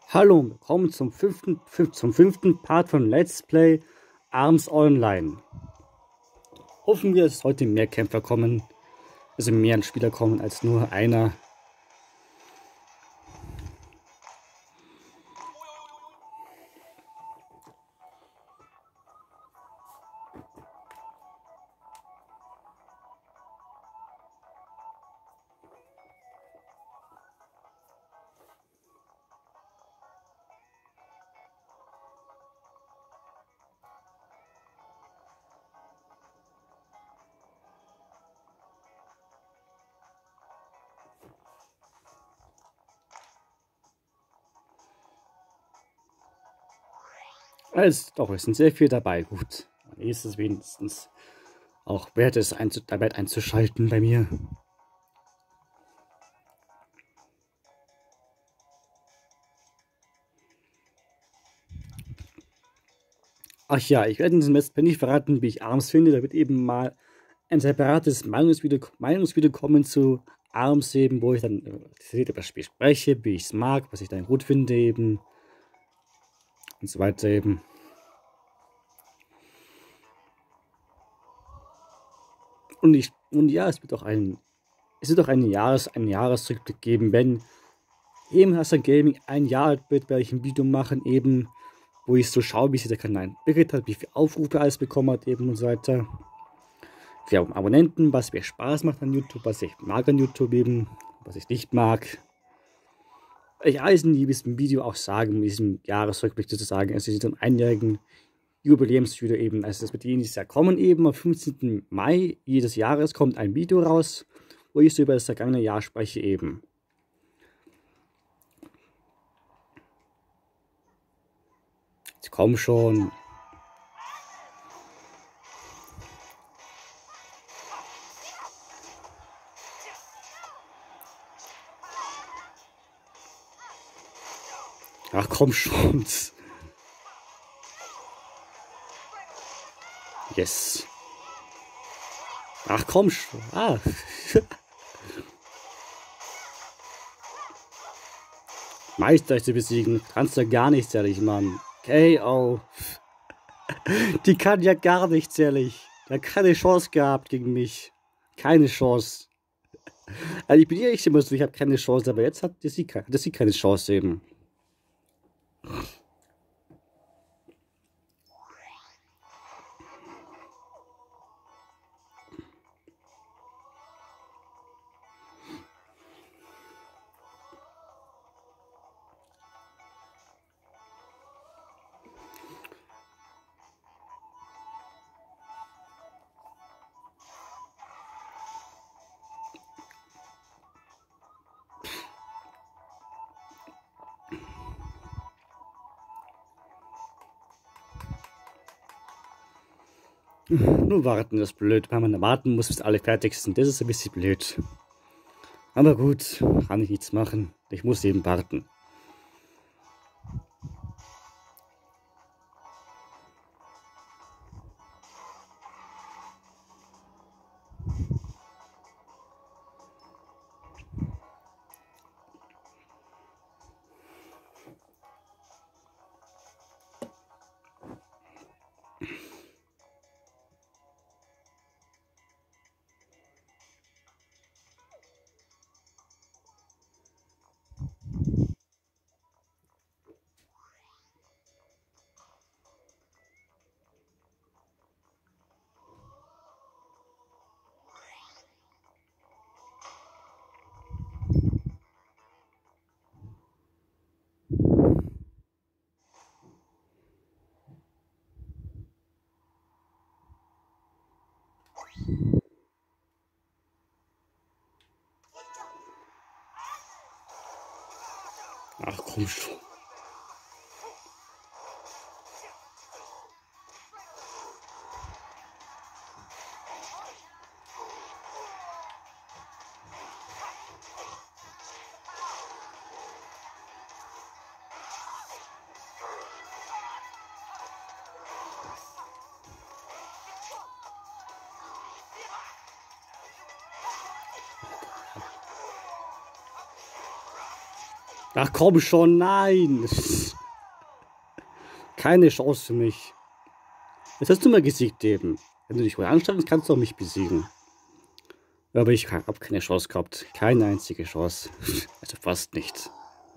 Hallo und willkommen zum fünften Part von Let's Play ARMS Online. Hoffen wir, dass heute mehr Kämpfer kommen, also mehr Spieler kommen als nur einer. Es sind sehr viele dabei, gut. Ist es wenigstens auch wert, es dabei einzuschalten bei mir. Ach ja, ich werde in diesem Let's Play nicht verraten, wie ich ARMS finde. Da wird eben mal ein separates Meinungsvideo kommen zu ARMS eben, wo ich dann über das Spiel spreche, wie ich es mag, was ich dann gut finde eben und so weiter eben. Und ja, es wird auch einen Jahresrückblick geben, wenn eben Hassan Gaming ein Jahr alt wird, werde ich ein Video machen eben, wo ich so schaue, wie sich der Kanal entwickelt hat, wie viele Aufrufe alles bekommen hat eben und so weiter. Wir haben Abonnenten, was mir Spaß macht an YouTube, was ich mag an YouTube eben, was ich nicht mag. Ich alles in diesem Video auch sagen, in diesem Jahresrückblick sozusagen, also in diesem einjährigen Jubiläumsvideo eben. Also das wird jedes Jahr kommen eben, am 15. Mai jedes Jahres kommt ein Video raus, wo ich so über das vergangene Jahr spreche eben. Jetzt komm schon. Ach komm schon. Yes. Ach komm schon. Ah. Meister zu besiegen. Kannst du gar nichts, ehrlich, Mann. KO. Die kann ja gar nichts, ehrlich. Die hat keine Chance gehabt gegen mich. Keine Chance. Also ich bin ehrlich immer so, ich habe keine Chance, aber jetzt hat sie keine Chance eben. Nur warten, das ist blöd, weil man warten muss, bis alle fertig sind. Das ist ein bisschen blöd. Aber gut, kann ich nichts machen. Ich muss eben warten. Ach komm schon. Ach komm schon, nein! Keine Chance für mich. Jetzt hast du mal gesiegt eben. Wenn du dich wohl anstrengst, kannst du auch mich besiegen. Aber ich habe keine Chance gehabt. Keine einzige Chance. Also fast nichts.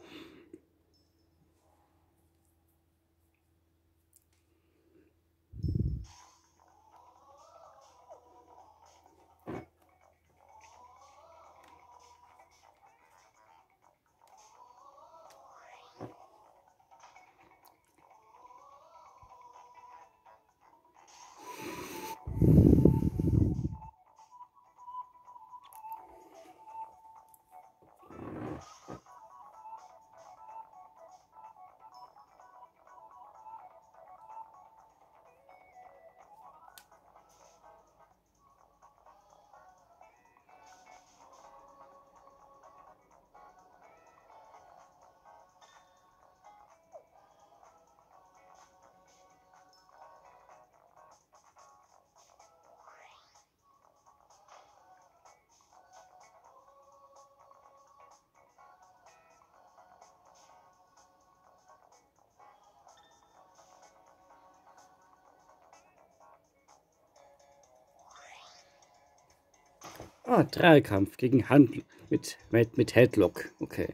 Ah, Dreikampf gegen Hand mit Headlock. Okay.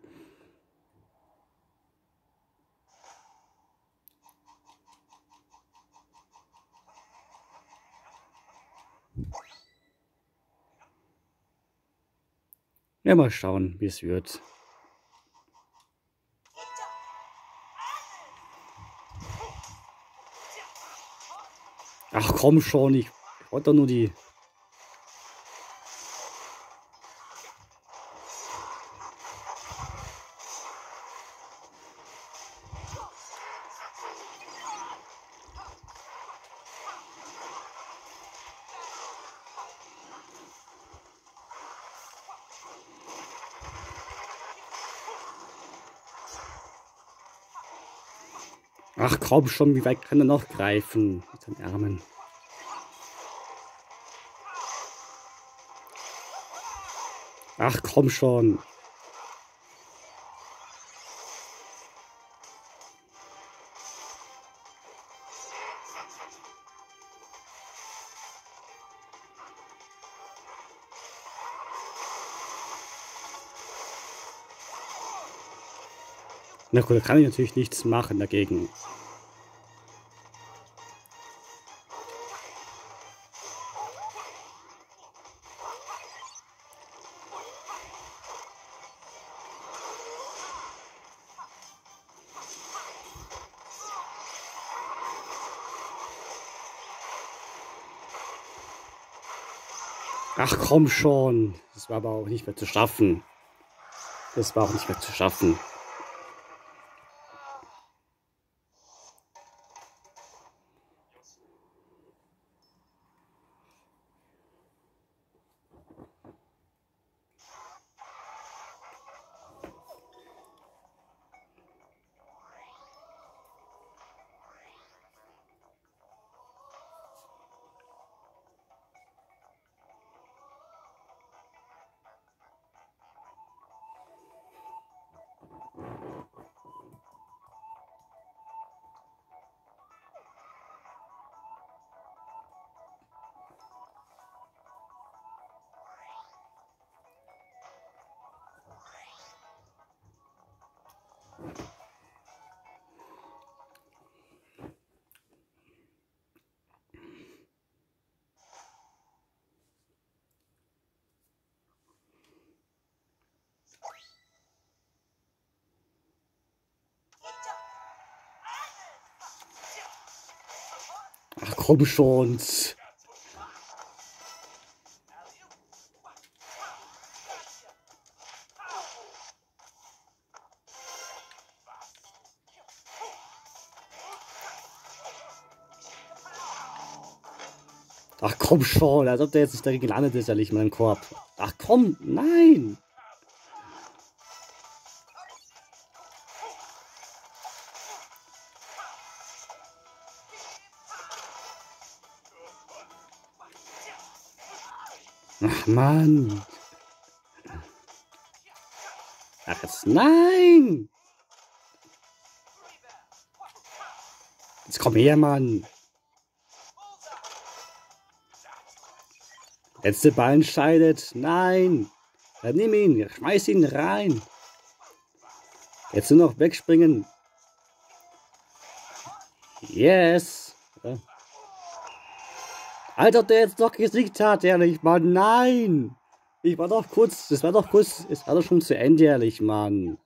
Ja, mal schauen, wie es wird. Ach komm schon, ich wollte doch nur die... Ach komm schon, wie weit kann er noch greifen? Mit seinen Armen. Ach komm schon. Na gut, da kann ich natürlich nichts machen dagegen. Ach komm schon. Das war aber auch nicht mehr zu schaffen. Das war auch nicht mehr zu schaffen. Ach komm schon. Ach komm schon, als ob der jetzt nicht dagegen gelandet ist, ehrlich, in meinem Korb. Ach komm, nein! Ach Mann! Ach, jetzt nein! Jetzt komm her, Mann! Letzte Ball entscheidet. Nein! Dann nimm ihn, schmeiß ihn rein. Jetzt nur noch wegspringen. Yes! Ja. Alter, der jetzt doch gesiegt hat, ehrlich, Mann. Nein! Ich war doch kurz, es war doch schon zu Ende, ehrlich, Mann.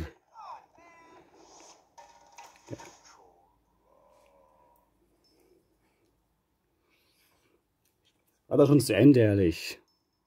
War doch schon zu Ende, ehrlich.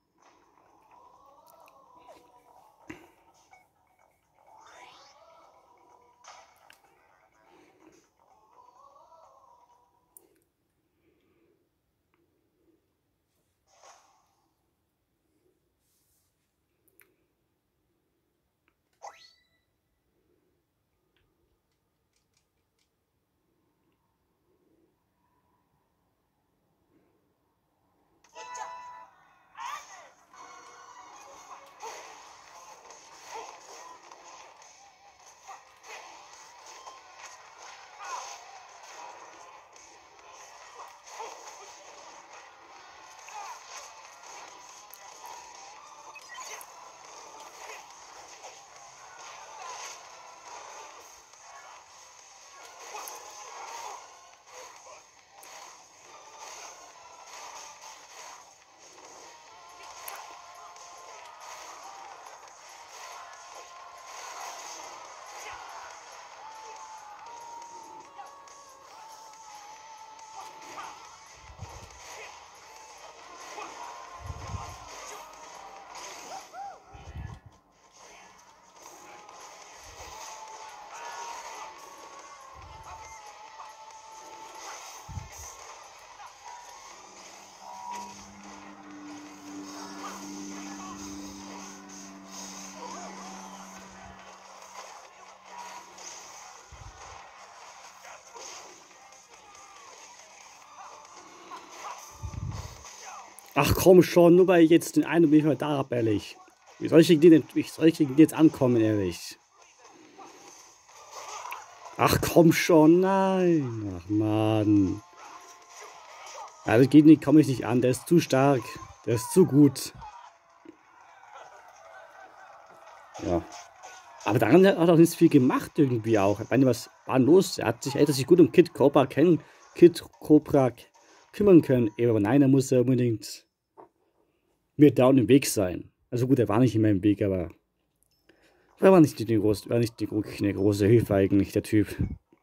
Ach komm schon, nur weil ich jetzt den einen bin ich mal da hab, ehrlich. Wie soll ich gegen den jetzt ankommen, ehrlich? Ach komm schon, nein. Ach Mann. Ja, das geht nicht, komme ich nicht an. Der ist zu stark. Der ist zu gut. Ja. Aber daran hat er auch nicht viel gemacht irgendwie auch. Ich meine, was war denn los? Er hätte sich gut um Kid Cobra kümmern können. Aber nein, er muss ja unbedingt mir da im Weg sein. Also gut, er war nicht in meinem Weg, aber er war nicht eine große Hilfe eigentlich, der Typ.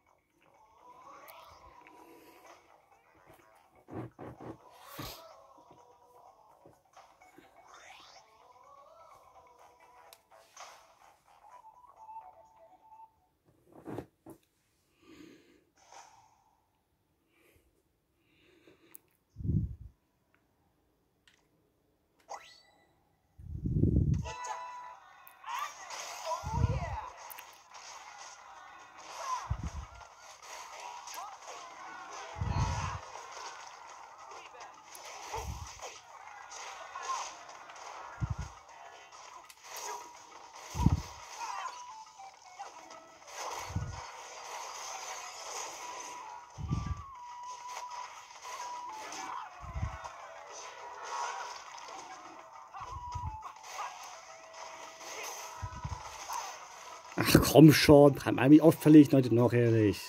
Ach komm schon, wie oft verliere ich heute noch, ehrlich.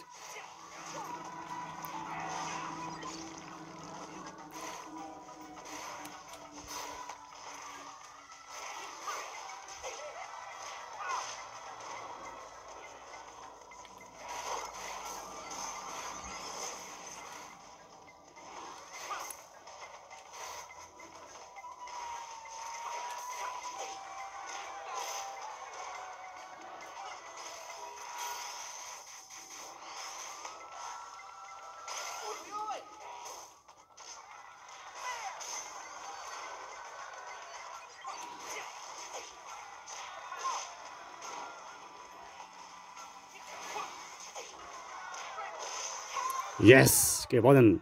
Yes, gewonnen.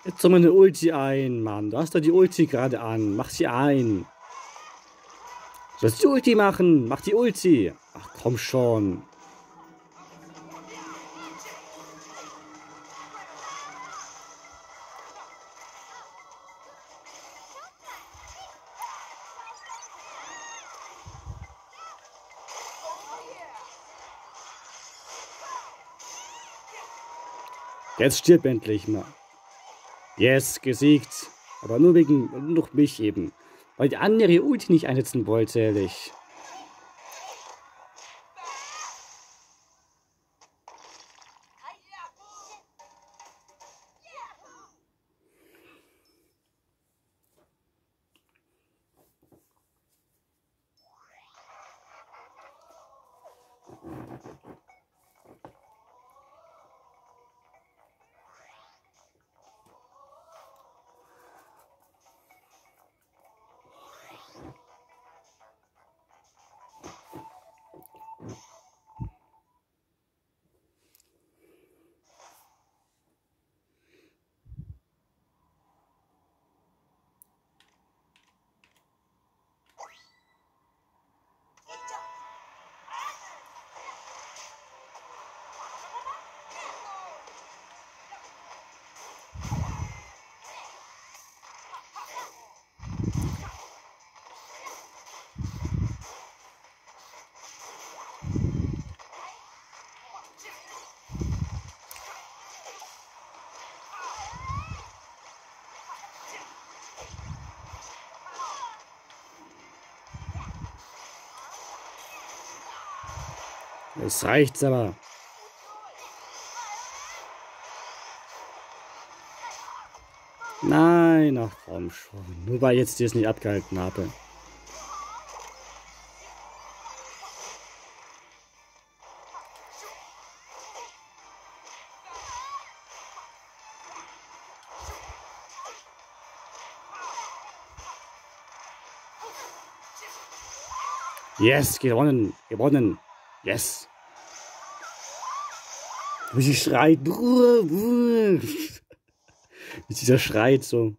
Jetzt soll meine Ulti ein, Mann. Du hast doch die Ulti gerade an. Mach sie ein. Du sollst die Ulti machen. Mach die Ulti. Ach, komm schon. Jetzt stirb endlich mal. Yes, gesiegt. Aber nur wegen noch mich eben. Weil die andere Ulti nicht einsetzen wollte, ehrlich. Es reicht's aber. Nein, ach komm schon. Nur weil ich jetzt das nicht abgehalten habe. Yes, gewonnen. Gewonnen. Yes. Wie sie schreit. Wie dieser schreit so.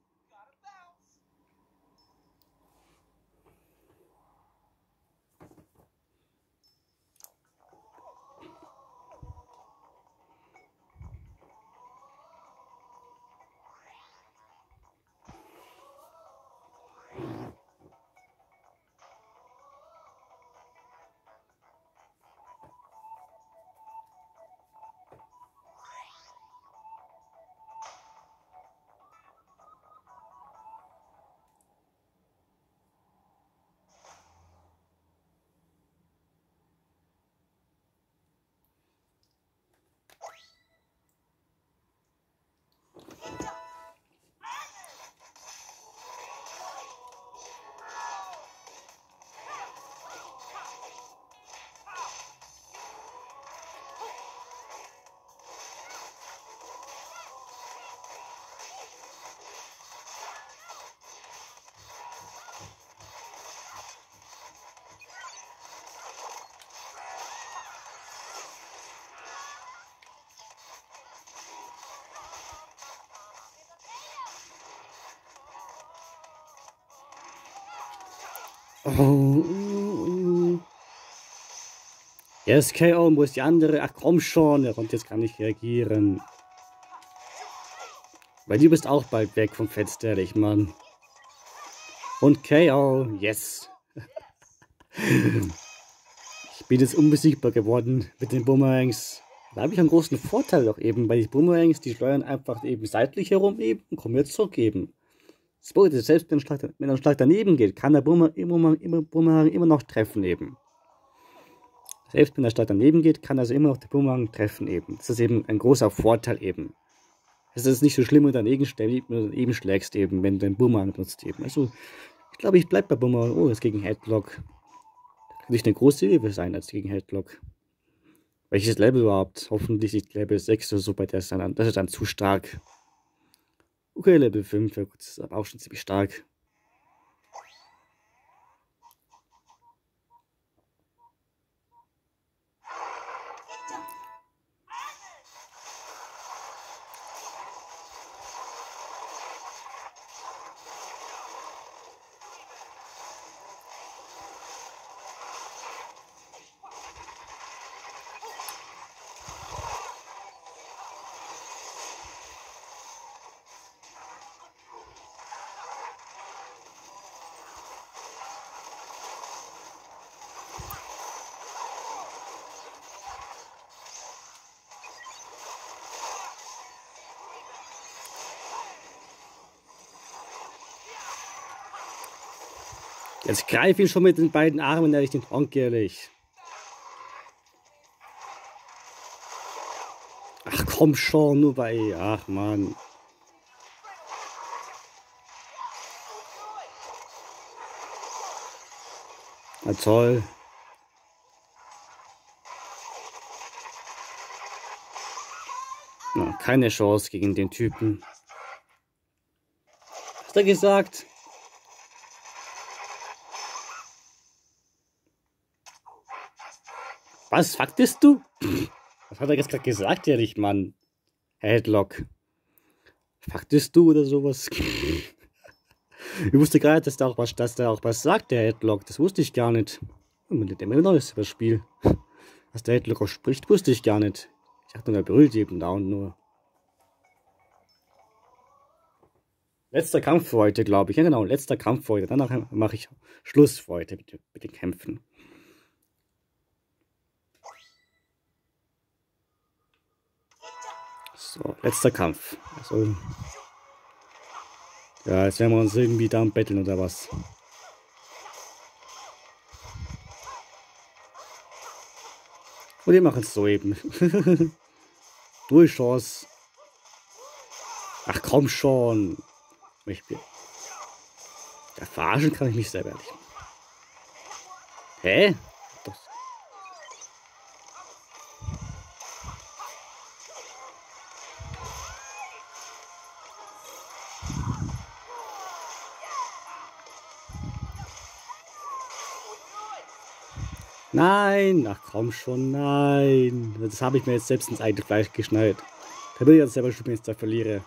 Oh. Yes, KO, wo ist die andere? Ach komm schon, er konnte jetzt gar nicht reagieren. Weil du bist auch bald weg vom Fenster, ehrlich, Mann. Und KO, yes. Ich bin jetzt unbesiegbar geworden mit den Boomerangs. Da habe ich einen großen Vorteil doch eben, weil die Boomerangs, die steuern einfach eben seitlich herum eben und kommen jetzt zurück eben. Das bedeutet, selbst wenn ein Schlag daneben geht, kann der Boomerang immer noch treffen eben. Selbst wenn der Schlag daneben geht, kann also immer noch der Boomerang treffen eben. Das ist eben ein großer Vorteil eben. Es ist nicht so schlimm, wenn du daneben schlägst eben, wenn du den Boomerang nutzt eben. Also, ich glaube, ich bleibe bei Boomerang. Oh, das ist gegen Headlock. Da könnte ich eine große Hilfe sein als gegen Headlock. Welches Level überhaupt? Hoffentlich nicht Level 6 oder so, bei der ist das ist dann zu stark. Okay, Level 5, ja gut, das ist aber auch schon ziemlich stark. Jetzt greif ihn schon mit den beiden Armen, ehrlich, den Honk, ehrlich. Ach komm schon, nur bei... Ach Mann. Na toll. Na, keine Chance gegen den Typen. Was hat er gesagt? Was, faktest du? Was hat er jetzt gerade gesagt, ehrlich, Mann? Headlock. Faktest du oder sowas? Ich wusste gerade, dass der auch was sagt, der Headlock. Das wusste ich gar nicht. Mit dem neues das Spiel. Was der Headlock auch spricht, wusste ich gar nicht. Ich dachte nur, er brüllt eben da und nur. Letzter Kampf für heute, glaube ich. Ja genau, letzter Kampf für heute. Danach mache ich Schluss für heute mit den Kämpfen. So, letzter Kampf. Also, ja, jetzt werden wir uns irgendwie da am Betteln oder was. Und wir machen es so eben. Durchchance. Ach komm schon. Ja, verarschen kann ich mich selber nicht. Hä? Nein, ach komm schon, nein. Das habe ich mir jetzt selbst ins eigene Fleisch geschnallt. Da will ich jetzt selber schon, wenn ich jetzt da verliere.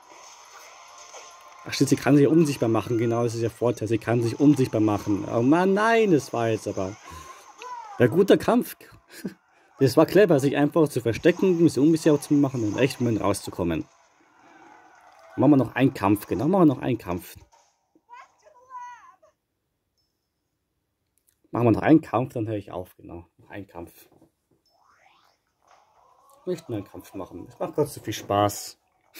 Ach stimmt, sie kann sich unsichtbar machen, genau, das ist der Vorteil. Sie kann sich unsichtbar machen. Oh Mann, nein, das war jetzt aber ein guter Kampf. Das war clever, sich einfach zu verstecken, ein bisschen unsichtbar zu machen und echt Moment rauszukommen. Machen wir noch einen Kampf, genau, machen wir noch einen Kampf. Machen wir noch einen Kampf, dann höre ich auf, genau. Noch einen Kampf. Ich möchte nur einen Kampf machen. Es macht gerade so viel Spaß.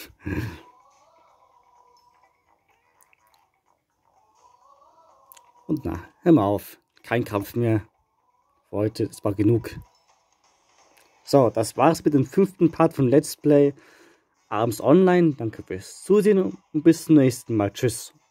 Und na, hör mal auf. Kein Kampf mehr. Für heute, das war genug. So, das war's mit dem 5. Part von Let's Play Abends Online. Danke fürs Zusehen und bis zum nächsten Mal. Tschüss.